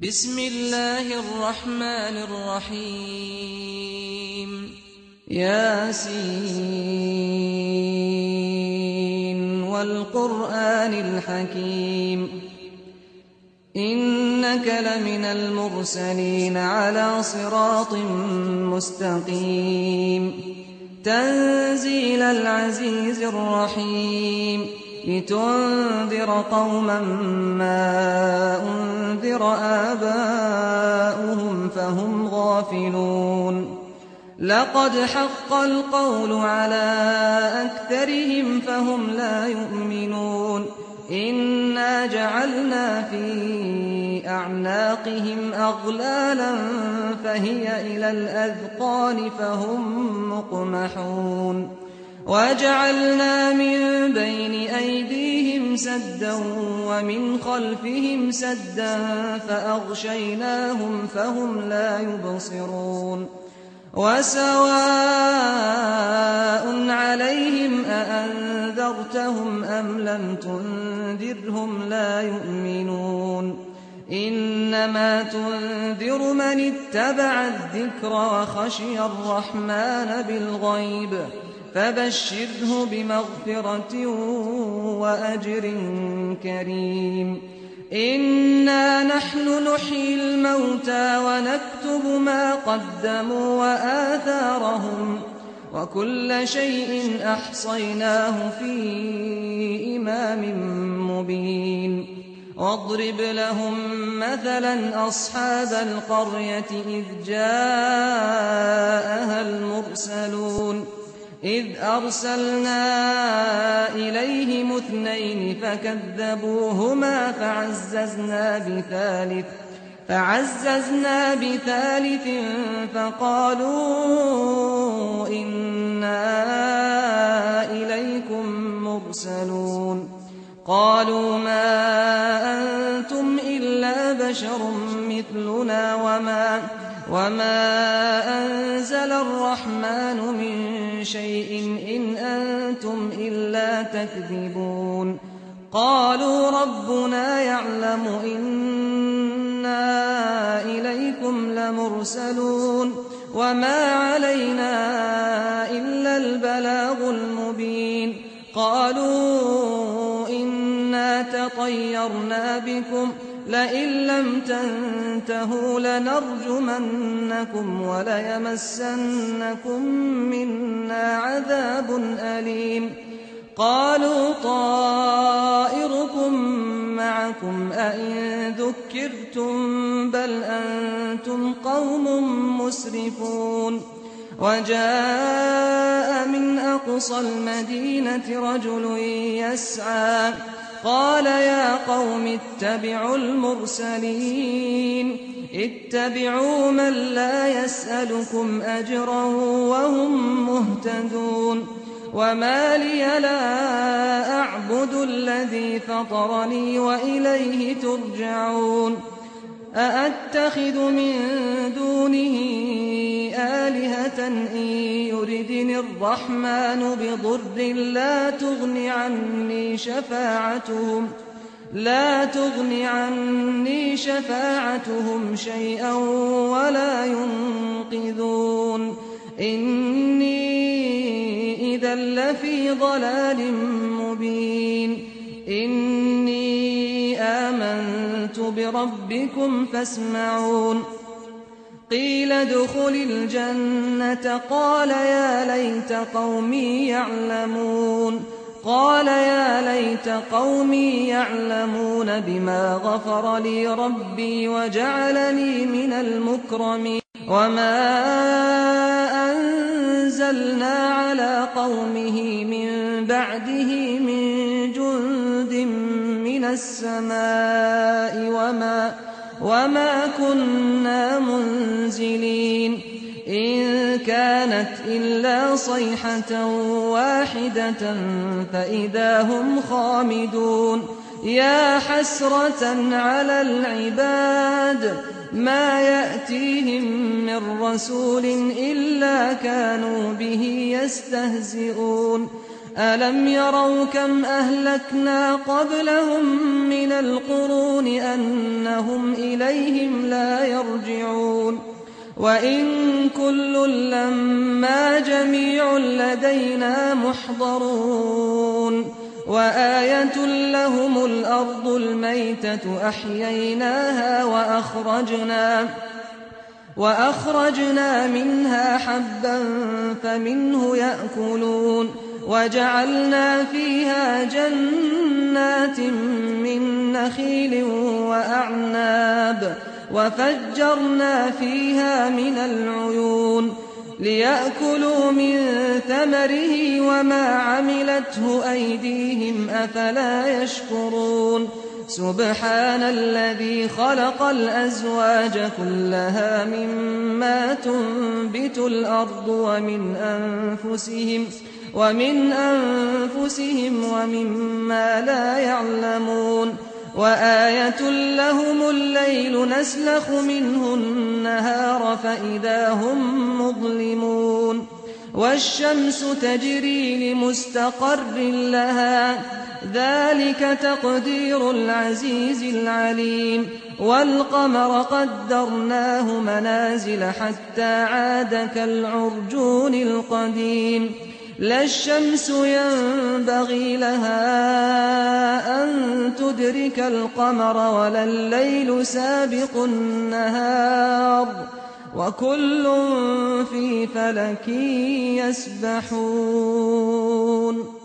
بسم الله الرحمن الرحيم ياسين والقرآن الحكيم إنك لمن المرسلين على صراط مستقيم تنزيل العزيز الرحيم لتنذر قوما ما أنذر آباؤهم فهم غافلون لقد حق القول على أكثرهم فهم لا يؤمنون إنا جعلنا في أعناقهم أغلالا فهي إلى الأذقان فهم مقمحون وجعلنا من بين أيديهم سدا ومن خلفهم سدا فأغشيناهم فهم لا يبصرون وسواء عليهم أأنذرتهم أم لم تنذرهم لا يؤمنون إنما تنذر من اتبع الذكر وخشي الرحمن بالغيب فبشره بمغفرة وأجر كريم إنا نحن نحيي الموتى ونكتب ما قدموا وآثارهم وكل شيء أحصيناه في إمام مبين واضرب لهم مثلا أصحاب القرية إذ جاءها المرسلون إذ أرسلنا إليهم اثنين فكذبوهما فعززنا بثالث فقالوا إنا إليكم مرسلون قالوا ما أنتم إلا بشر مثلنا وما أنزل الرحمن من شيء إن أنتم إلا تكذبون قالوا ربنا يعلم إنا إليكم لمرسلون وما علينا إلا البلاغ المبين قالوا إنا تطيرنا بكم لئن لم تنتهوا لنرجمنكم وليمسنكم منا عذاب أليم قالوا طائركم معكم أئن ذكرتم بل أنتم قوم مسرفون وجاء من أقصى المدينة رجل يسعى قال يا قوم اتبعوا المرسلين اتبعوا من لا يسألكم أجرا وهم مهتدون وما لي لا أعبد الذي فطرني وإليه ترجعون أأتخذ من دونه آلهة إن يردني الرحمن بضر لا تغن عني شفاعتهم شيئا ولا ينقذون إني إذا لفي ضلال مبين إني آمنت بربكم فاسمعون قيل ادخل الجنة قال يا ليت قومي يعلمون بما غفر لي ربي وجعلني من المكرمين وما أنزلنا على قومه من بعده من جند من السماء وما كنا منزلين إن كانت إلا صيحة واحدة فإذا هم خامدون يا حسرة على العباد ما يأتيهم من رسول إلا كانوا به يستهزئون ألم يروا كم أهلكنا قبلهم من القرون أنهم إليهم لا يرجعون وإن كل لما جميع لدينا محضرون وآية لهم الأرض الميتة أحييناها وأخرجنا منها حبا فمنه يأكلون وجعلنا فيها جنات من نخيل وأعناب وفجرنا فيها من العيون ليأكلوا من ثمره وما عملته أيديهم أفلا يشكرون سبحان الذي خلق الأزواج كلها مما تنبت الأرض ومن أنفسهم ومما لا يعلمون وآية لهم الليل نسلخ منه النهار فإذا هم مظلمون والشمس تجري لمستقر لها ذلك تقدير العزيز العليم والقمر قدرناه منازل حتى عاد كالعرجون القديم لا الشمس ينبغي لها أن تدرك القمر ولا الليل سابق النهار وكل في فلك يسبحون